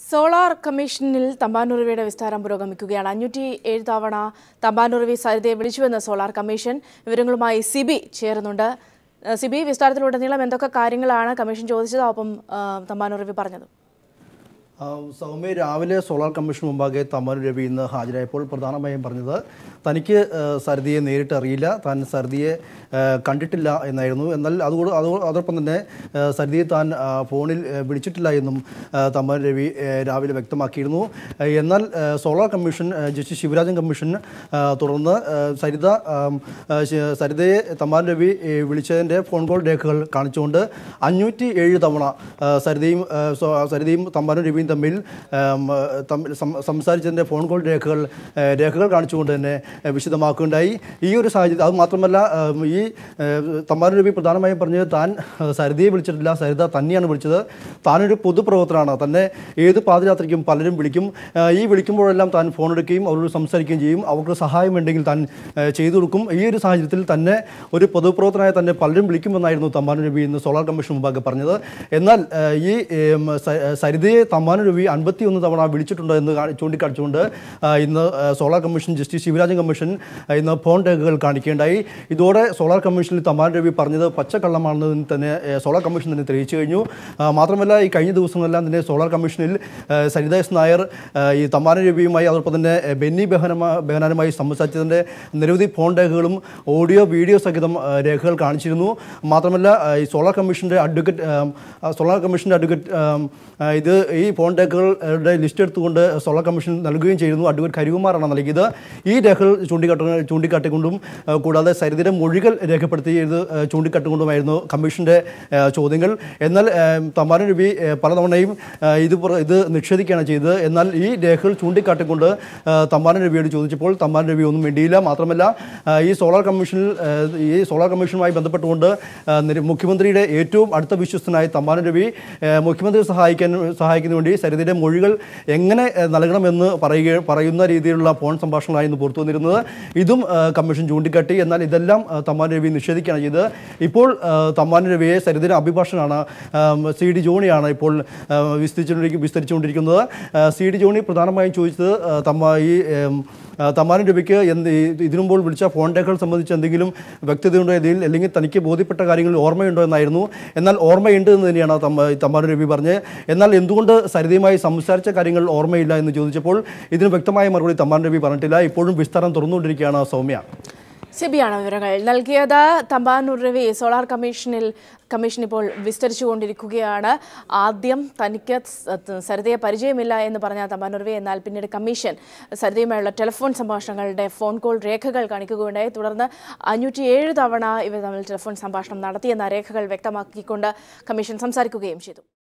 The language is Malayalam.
Solar Commissionil Thampanoor Ravi Vistaram Purogamikukayanu 507 തവണ Thampanoor Ravi Saritha വിളിച്ചുവെന്ന് Solar Commission വിവരങ്ങളുമായി സിബി ചേരുന്നുണ്ട്. സിബി വിസ്താരത്തിലുടനീളം എന്തൊക്കെ കാര്യങ്ങളാണ് കമ്മീഷൻ ചോദിച്ചത് ഒപ്പം Thampanoor Ravi പറഞ്ഞത്? സൗമ്യ രാവിലെ സോളാർ കമ്മീഷൻ മുമ്പാകെ Thampanoor Ravi ഇന്ന് ഹാജരായപ്പോൾ പ്രധാനമായും പറഞ്ഞത് തനിക്ക് സരിതയെ നേരിട്ട് അറിയില്ല, താൻ സരിതയെ കണ്ടിട്ടില്ല എന്നായിരുന്നു. എന്നാൽ അതോടൊപ്പം തന്നെ സരിതയെ താൻ ഫോണിൽ വിളിച്ചിട്ടില്ല എന്നും Thampanoor Ravi രാവിലെ വ്യക്തമാക്കിയിരുന്നു. എന്നാൽ solar commission justice Sivarajan commission തുടർന്ന് സരിതയെ Thampanoor Ravi വിളിച്ചതിൻ്റെ ഫോൺ കോൾ രേഖകൾ കാണിച്ചുകൊണ്ട് 507 തവണ സരിതയും Thampanoor Ravi തമ്മിൽ സംസാരിച്ചതിൻ്റെ ഫോൺ കോൾ രേഖകൾ കാണിച്ചുകൊണ്ട് തന്നെ വിശദമാക്കുകയുണ്ടായി. ഈ ഒരു സാഹചര്യം അത് മാത്രമല്ല, ഈ Thampanoor Ravi പ്രധാനമായും പറഞ്ഞത് താൻ സരിതയെ വിളിച്ചിട്ടില്ല, സരിത തന്നെയാണ് വിളിച്ചത്. താനൊരു പൊതുപ്രവർത്തനമാണ്, തന്നെ ഏത് പാതിരാത്രിക്കും പലരും വിളിക്കും. ഈ വിളിക്കുമ്പോഴെല്ലാം താൻ ഫോൺ എടുക്കുകയും അവരോട് സംസാരിക്കുകയും ചെയ്യും. അവർക്ക് സഹായം വേണ്ടെങ്കിൽ താൻ ചെയ്തു കൊടുക്കും. ഈ ഒരു സാഹചര്യത്തിൽ തന്നെ ഒരു പൊതുപ്രവർത്തനമായ തന്നെ പലരും വിളിക്കുമെന്നായിരുന്നു Thampanoor Ravi ഇന്ന് സോളാർ കമ്മീഷൻ മുമ്പാകെ പറഞ്ഞത്. എന്നാൽ ഈ സരിതയെ Thampanoor Ravi 51 തവണ വിളിച്ചിട്ടുണ്ട് എന്ന് ചൂണ്ടിക്കാണിച്ചുകൊണ്ട് ഇന്ന് solar commission justice Sivarajan commission ഇന്ന് ഫോൺ രേഖകൾ കാണിക്കുകയുണ്ടായി. ഇതോടെ സോളാർ കമ്മീഷനിൽ Thampanoor Ravi പറഞ്ഞത് പച്ചക്കള്ളമാണെന്ന് തന്നെ സോളാർ കമ്മീഷൻ തന്നെ തെളിയിച്ചു കഴിഞ്ഞു. മാത്രമല്ല, ഈ കഴിഞ്ഞ ദിവസങ്ങളെല്ലാം തന്നെ സോളാർ കമ്മീഷനിൽ സരിത എസ് നായർ ഈ Thampanoor Raviയുമായി അതോടൊപ്പം തന്നെ ബെന്നി ബെഹനാനുമായി സംസാരിച്ചതിൻ്റെ നിരവധി ഫോൺ രേഖകളും ഓഡിയോ വീഡിയോ സഹിതം രേഖകൾ കാണിച്ചിരുന്നു. മാത്രമല്ല, ഈ സോളാർ കമ്മീഷൻ്റെ അഡ്വക്കേറ്റ് ഇത് ഈ ഫോൺ രേഖകളുടെ ലിസ്റ്റ് എടുത്തുകൊണ്ട് സോളാർ കമ്മീഷൻ നൽകുകയും ചെയ്യുന്നു. അഡ്വക്കേറ്റ് കരികുമാറാണ് നൽകിയത്. ഈ രേഖകൾ ചൂണ്ടിക്കാട്ടിക്കൊണ്ടും കൂടാതെ സരിതയുടെ മൊഴികൾ രേഖപ്പെടുത്തിയത് ചൂണ്ടിക്കാട്ടിക്കൊണ്ടുമായിരുന്നു കമ്മീഷൻ്റെ ചോദ്യങ്ങൾ. എന്നാൽ Thampanoor Ravi പലതവണയും ഇത് നിഷേധിക്കുകയാണ് ചെയ്തത്. എന്നാൽ ഈ രേഖകൾ ചൂണ്ടിക്കാട്ടിക്കൊണ്ട് Thampanoor Raviയോട് ചോദിച്ചപ്പോൾ Thampanoor Ravi ഒന്നും വേണ്ടിയില്ല. മാത്രമല്ല, ഈ സോളാർ കമ്മീഷനുമായി ബന്ധപ്പെട്ടുകൊണ്ട് മുഖ്യമന്ത്രിയുടെ ഏറ്റവും അടുത്ത വിശ്വസ്തനായ Thampanoor Ravi മുഖ്യമന്ത്രിയെ സഹായിക്കുന്നതിന് വേണ്ടി സരിതയുടെ മൊഴികൾ എങ്ങനെ നൽകണമെന്ന് പറയുന്ന രീതിയിലുള്ള ഫോൺ സംഭാഷണങ്ങളായിരുന്നു പുറത്തു വന്നിരുന്നത്. ഇതും കമ്മീഷൻ ചൂണ്ടിക്കാട്ടി. എന്നാൽ ഇതെല്ലാം Thampanoor Ravi നിഷേധിക്കുകയാണ് ചെയ്തത്. ഇപ്പോൾ Thampanoor Raviയെ സരിതയുടെ അഭിഭാഷകനാണ് സി.ഡി. ജോണിയാണ് ഇപ്പോൾ വിസ്തരിച്ചുകൊണ്ടിരിക്കുന്നത്. സി.ഡി. ജോണി പ്രധാനമായും ചോദിച്ചത് Thampanoor Raviക്ക് ഇതിനുമ്പോൾ വിളിച്ച ഫോൺ രേഖകൾ സംബന്ധിച്ച് എന്തെങ്കിലും വ്യക്തതയുണ്ടോ, അല്ലെങ്കിൽ തനിക്ക് ബോധ്യപ്പെട്ട കാര്യങ്ങൾ ഓർമ്മയുണ്ടോ എന്നായിരുന്നു. എന്നാൽ ഓർമ്മയുണ്ട് എന്ന് തന്നെയാണ് Thampanoor Ravi പറഞ്ഞത്. എന്നാൽ എന്തുകൊണ്ട് സരിതയുമായി സംസാരിച്ച കാര്യങ്ങൾ ഓർമ്മയില്ല എന്ന് ചോദിച്ചപ്പോൾ ഇതിന് വ്യക്തമായ മറുപടി Thampanoor Ravi പറഞ്ഞിട്ടില്ല. ഇപ്പോഴും വിസ്താരം തുറന്നുകൊണ്ടിരിക്കുകയാണ് സൗമ്യ. സിബിയാണ് വിവരങ്ങൾ നൽകിയത്. Thampanoor Ravi സോളാർ കമ്മീഷൻ ഇപ്പോൾ വിസ്തരിച്ചുകൊണ്ടിരിക്കുകയാണ്. ആദ്യം തനിക്ക് സരിതയെ പരിചയമില്ല എന്ന് പറഞ്ഞ Thampanoor Ravi, എന്നാൽ പിന്നീട് കമ്മീഷൻ സരിതയുമായുള്ള ടെലിഫോൺ സംഭാഷണങ്ങളുടെ ഫോൺ കോൾ രേഖകൾ കാണിക്കുകയുണ്ടായി. തുടർന്ന് 507 തവണ ഇവർ തമ്മിൽ ടെലിഫോൺ സംഭാഷണം നടത്തിയെന്ന രേഖകൾ വ്യക്തമാക്കിക്കൊണ്ട് കമ്മീഷൻ സംസാരിക്കുകയും ചെയ്തു.